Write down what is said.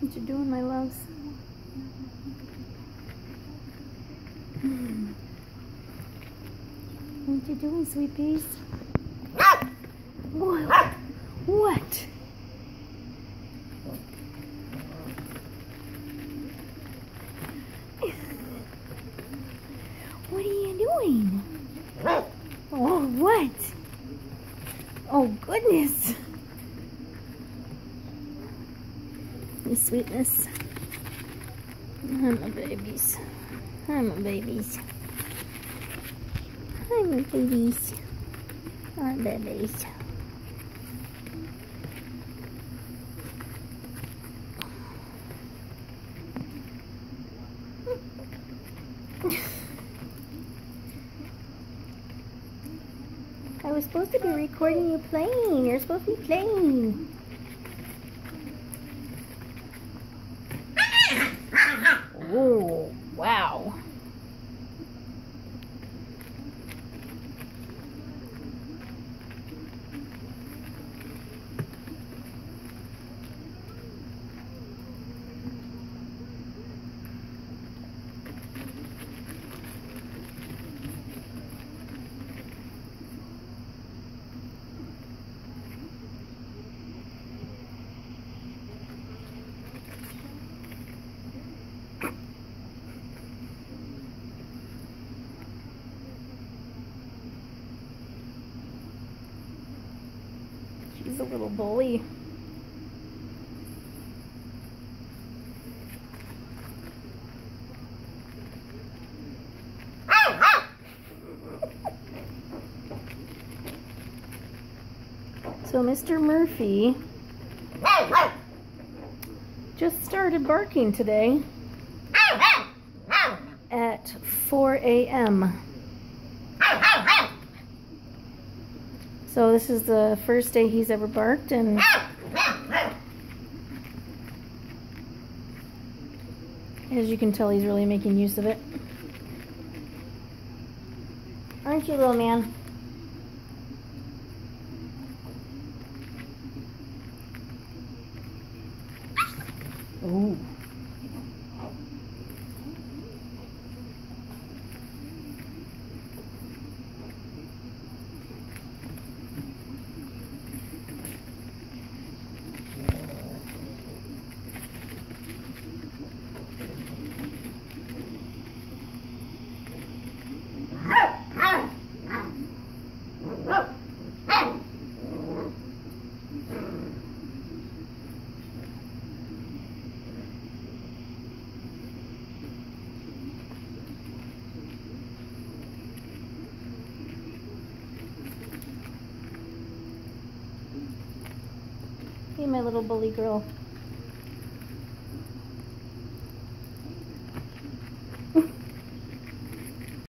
What you doing, my loves? What you doing, sweet peas? What? What? What are you doing? Oh, what? Oh, goodness. You sweetness. Hi, my babies. Hi, my babies. Hi, my babies. Hi, babies. I was supposed to be recording you playing. You're supposed to be playing. Oh, wow. She's a little bully. So Mr. Murphy just started barking today at 4 a.m. So this is the first day he's ever barked, and as you can tell, he's really making use of it. Aren't you, little man? Ooh. Hey, my little bully girl.